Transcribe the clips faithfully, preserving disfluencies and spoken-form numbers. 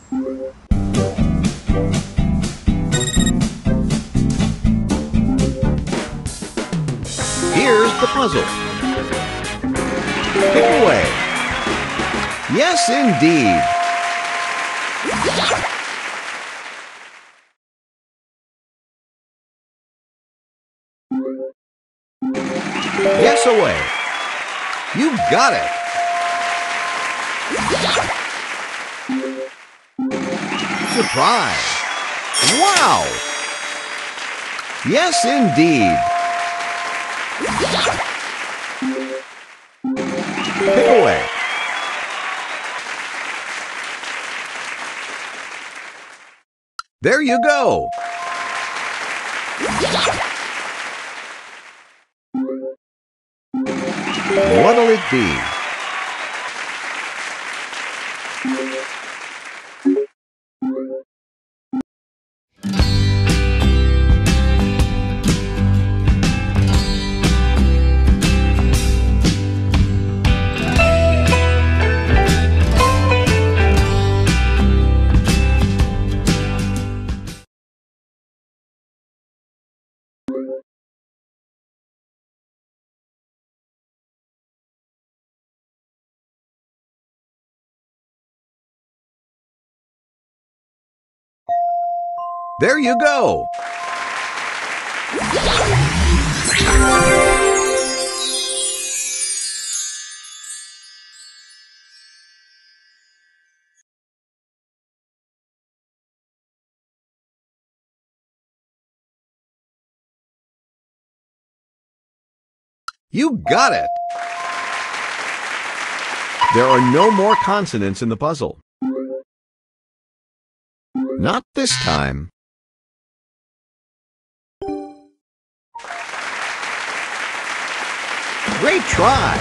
Here's the puzzle. Pick away. Yes, indeed. Yes, away. You got it. Surprise. Wow. Yes, indeed. Pick away. There you go. What'll it be? There you go. You got it. There are no more consonants in the puzzle. Not this time. Great try!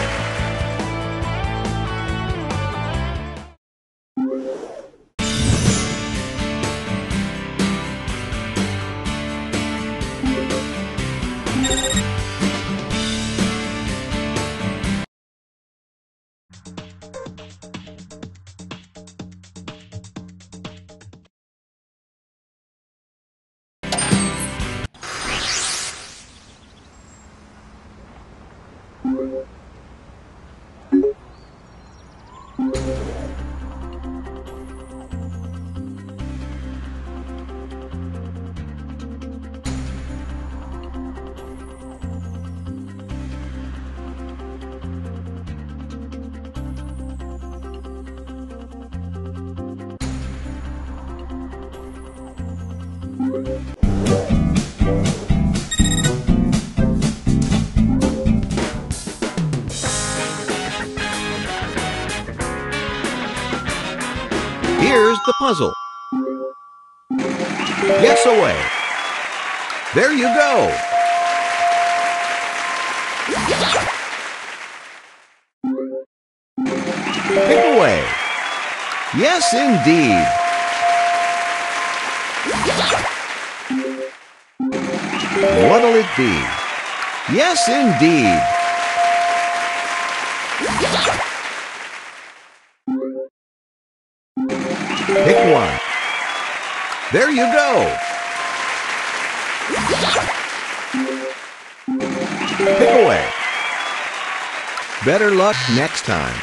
Here's the puzzle. Yes, away. There you go. Pick away. Yes, indeed. What'll it be? Yes, indeed. Pick one. There you go. Pick away. Better luck next time.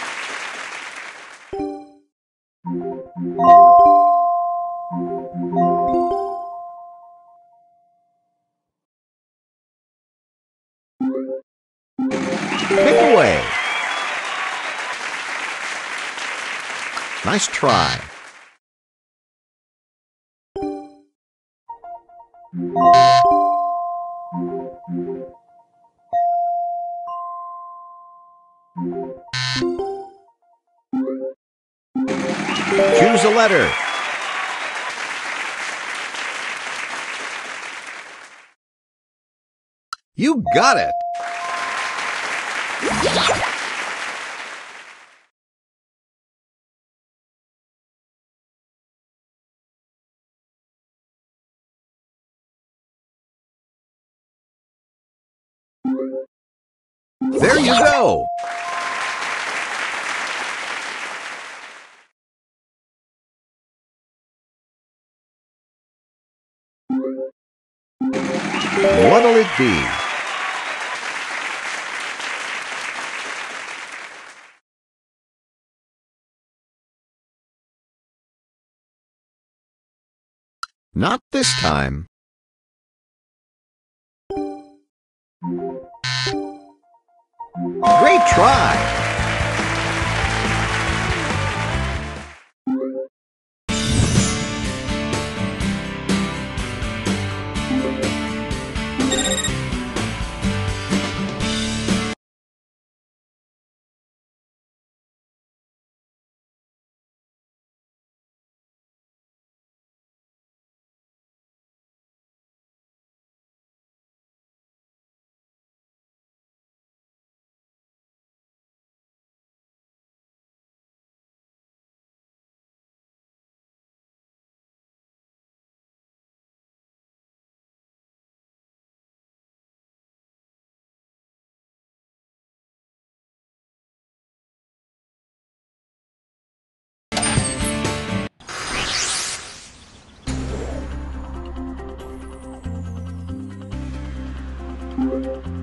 Pick away. Nice try. Choose a letter. You got it. There you go. What'll it be? Not this time. Great try! Thank you.